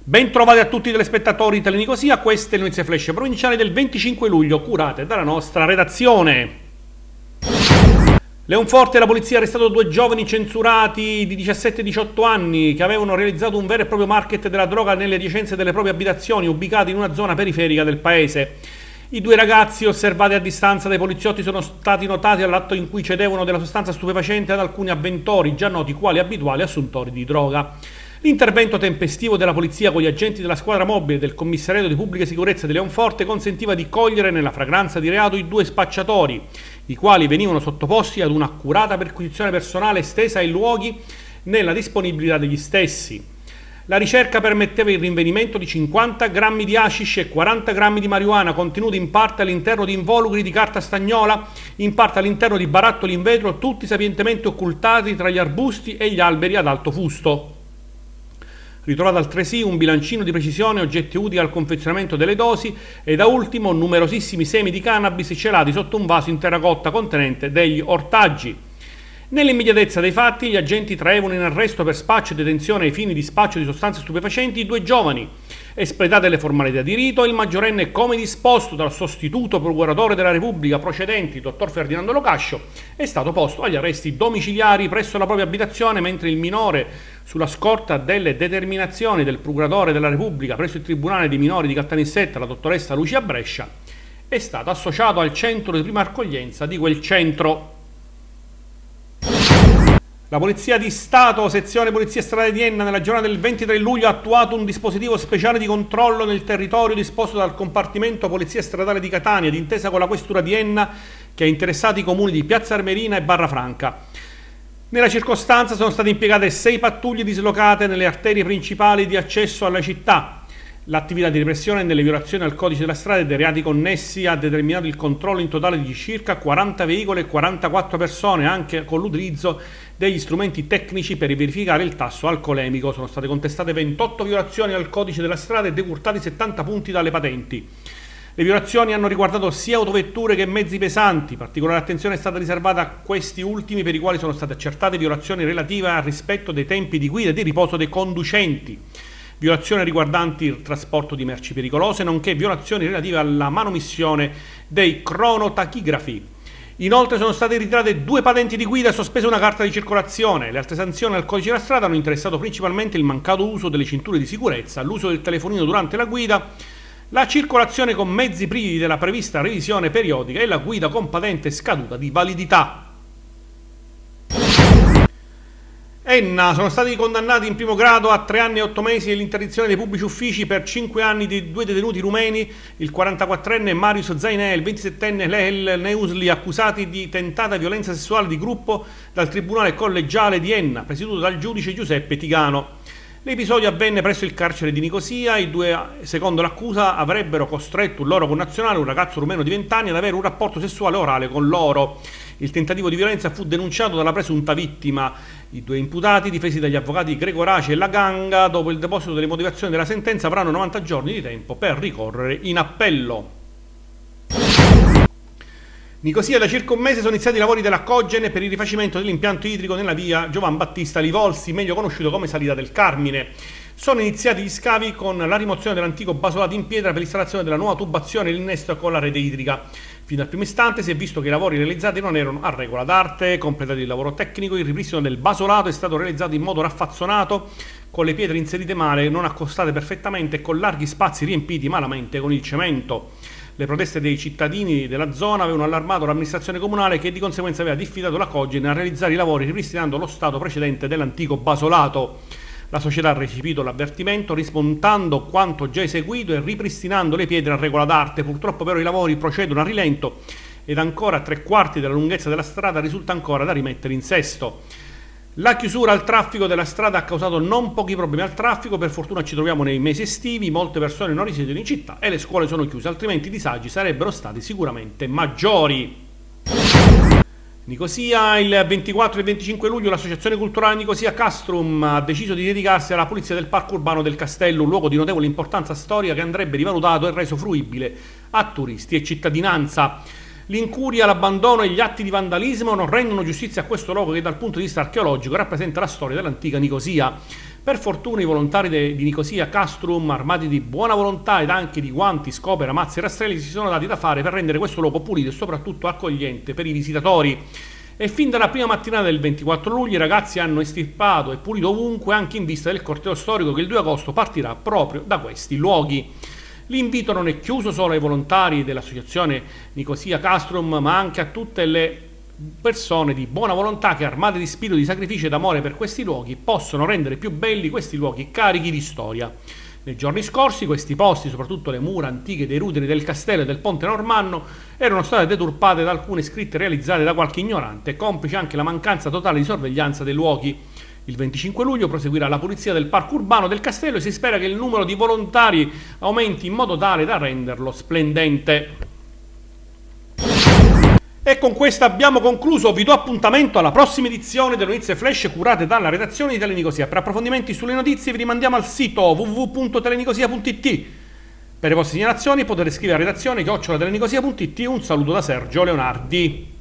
Ben trovati a tutti i telespettatori di Telenicosia, queste le notizie flash provinciali del 25 luglio curate dalla nostra redazione. Leonforte e la polizia ha arrestato due giovani censurati di 17 e 18 anni che avevano realizzato un vero e proprio market della droga nelle adiacenze delle proprie abitazioni ubicate in una zona periferica del paese. I due ragazzi, osservati a distanza dai poliziotti, sono stati notati all'atto in cui cedevano della sostanza stupefacente ad alcuni avventori già noti quali abituali assuntori di droga. L'intervento tempestivo della polizia con gli agenti della squadra mobile del commissariato di pubblica sicurezza di Leonforte consentiva di cogliere nella fragranza di reato i due spacciatori, i quali venivano sottoposti ad un'accurata perquisizione personale estesa ai luoghi nella disponibilità degli stessi. La ricerca permetteva il rinvenimento di 50 grammi di hashish e 40 grammi di marijuana contenuti in parte all'interno di involucri di carta stagnola, in parte all'interno di barattoli in vetro, tutti sapientemente occultati tra gli arbusti e gli alberi ad alto fusto. Ritrovato altresì un bilancino di precisione, oggetti utili al confezionamento delle dosi e da ultimo numerosissimi semi di cannabis celati sotto un vaso in terracotta contenente degli ortaggi. Nell'immediatezza dei fatti gli agenti traevano in arresto per spaccio e detenzione ai fini di spaccio di sostanze stupefacenti i due giovani. Espletate le formalità di rito, il maggiorenne, come disposto dal sostituto procuratore della Repubblica procedente, il dottor Ferdinando Locascio, è stato posto agli arresti domiciliari presso la propria abitazione, mentre il minore, sulla scorta delle determinazioni del procuratore della Repubblica presso il Tribunale dei minori di Caltanissetta, la dottoressa Lucia Brescia, è stato associato al centro di prima accoglienza di quel centro. La Polizia di Stato, sezione Polizia Stradale di Enna, nella giornata del 23 luglio ha attuato un dispositivo speciale di controllo nel territorio disposto dal compartimento Polizia Stradale di Catania, d'intesa con la Questura di Enna, che ha interessato i comuni di Piazza Armerina e Barrafranca. Nella circostanza sono state impiegate 6 pattuglie dislocate nelle arterie principali di accesso alla città. L'attività di repressione delle violazioni al codice della strada e dei reati connessi ha determinato il controllo in totale di circa 40 veicoli e 44 persone, anche con l'utilizzo degli strumenti tecnici per verificare il tasso alcolemico. Sono state contestate 28 violazioni al codice della strada e decurtati 70 punti dalle patenti. Le violazioni hanno riguardato sia autovetture che mezzi pesanti. Particolare attenzione è stata riservata a questi ultimi, per i quali sono state accertate violazioni relative al rispetto dei tempi di guida e di riposo dei conducenti, violazioni riguardanti il trasporto di merci pericolose, nonché violazioni relative alla manomissione dei cronotachigrafi. Inoltre sono state ritirate 2 patenti di guida e sospesa una carta di circolazione. Le altre sanzioni al codice della strada hanno interessato principalmente il mancato uso delle cinture di sicurezza, l'uso del telefonino durante la guida, la circolazione con mezzi privi della prevista revisione periodica e la guida con patente scaduta di validità. Enna, sono stati condannati in primo grado a 3 anni e 8 mesi e l'interdizione dei pubblici uffici per 5 anni di 2 detenuti rumeni, il 44enne Marius Zainè e il 27enne Lehel Neusli, accusati di tentata violenza sessuale di gruppo dal Tribunale Collegiale di Enna, presieduto dal giudice Giuseppe Tigano. L'episodio avvenne presso il carcere di Nicosia. I due, secondo l'accusa, avrebbero costretto un loro connazionale, un ragazzo rumeno di 20 anni, ad avere un rapporto sessuale orale con loro. Il tentativo di violenza fu denunciato dalla presunta vittima. I 2 imputati, difesi dagli avvocati Gregoraci e Laganga, dopo il deposito delle motivazioni della sentenza, avranno 90 giorni di tempo per ricorrere in appello. Nicosia, da circa un mese sono iniziati i lavori della Cogene per il rifacimento dell'impianto idrico nella via Giovan Battista Livolsi, meglio conosciuto come Salita del Carmine. Sono iniziati gli scavi con la rimozione dell'antico basolato in pietra per l'installazione della nuova tubazione e l'innesto con la rete idrica. Fino al primo istante si è visto che i lavori realizzati non erano a regola d'arte. Completato il lavoro tecnico, il ripristino del basolato è stato realizzato in modo raffazzonato, con le pietre inserite male, non accostate perfettamente e con larghi spazi riempiti malamente con il cemento. Le proteste dei cittadini della zona avevano allarmato l'amministrazione comunale, che di conseguenza aveva diffidato la Cogene a realizzare i lavori ripristinando lo stato precedente dell'antico basolato. La società ha recepito l'avvertimento, rismontando quanto già eseguito e ripristinando le pietre a regola d'arte. Purtroppo però i lavori procedono a rilento ed ancora 3/4 della lunghezza della strada risulta ancora da rimettere in sesto. La chiusura al traffico della strada ha causato non pochi problemi al traffico. Per fortuna ci troviamo nei mesi estivi, molte persone non risiedono in città e le scuole sono chiuse, altrimenti i disagi sarebbero stati sicuramente maggiori. Nicosia, il 24 e 25 luglio l'associazione culturale Nicosia Castrum ha deciso di dedicarsi alla pulizia del parco urbano del castello, un luogo di notevole importanza storica che andrebbe rivalutato e reso fruibile a turisti e cittadinanza. L'incuria, l'abbandono e gli atti di vandalismo non rendono giustizia a questo luogo che dal punto di vista archeologico rappresenta la storia dell'antica Nicosia. Per fortuna i volontari di Nicosia Castrum, armati di buona volontà ed anche di guanti, scope, ramazzi e rastrelli, si sono dati da fare per rendere questo luogo pulito e soprattutto accogliente per i visitatori. E fin dalla prima mattinata del 24 luglio i ragazzi hanno estirpato e pulito ovunque, anche in vista del corteo storico che il 2 agosto partirà proprio da questi luoghi. L'invito non è chiuso solo ai volontari dell'associazione Nicosia Castrum, ma anche a tutte le persone di buona volontà che, armate di spirito di sacrificio ed amore per questi luoghi, possono rendere più belli questi luoghi carichi di storia. Nei giorni scorsi questi posti, soprattutto le mura antiche dei ruderi del castello e del ponte normanno, erano state deturpate da alcune scritte realizzate da qualche ignorante, complice anche la mancanza totale di sorveglianza dei luoghi. Il 25 luglio proseguirà la pulizia del parco urbano del castello e si spera che il numero di volontari aumenti in modo tale da renderlo splendente. E con questo abbiamo concluso. Vi do appuntamento alla prossima edizione delle notizie flash curate dalla redazione di Telenicosia. Per approfondimenti sulle notizie vi rimandiamo al sito www.telenicosia.it. Per le vostre segnalazioni potete scrivere a redazione @telenicosia.it. Un saluto da Sergio Leonardi.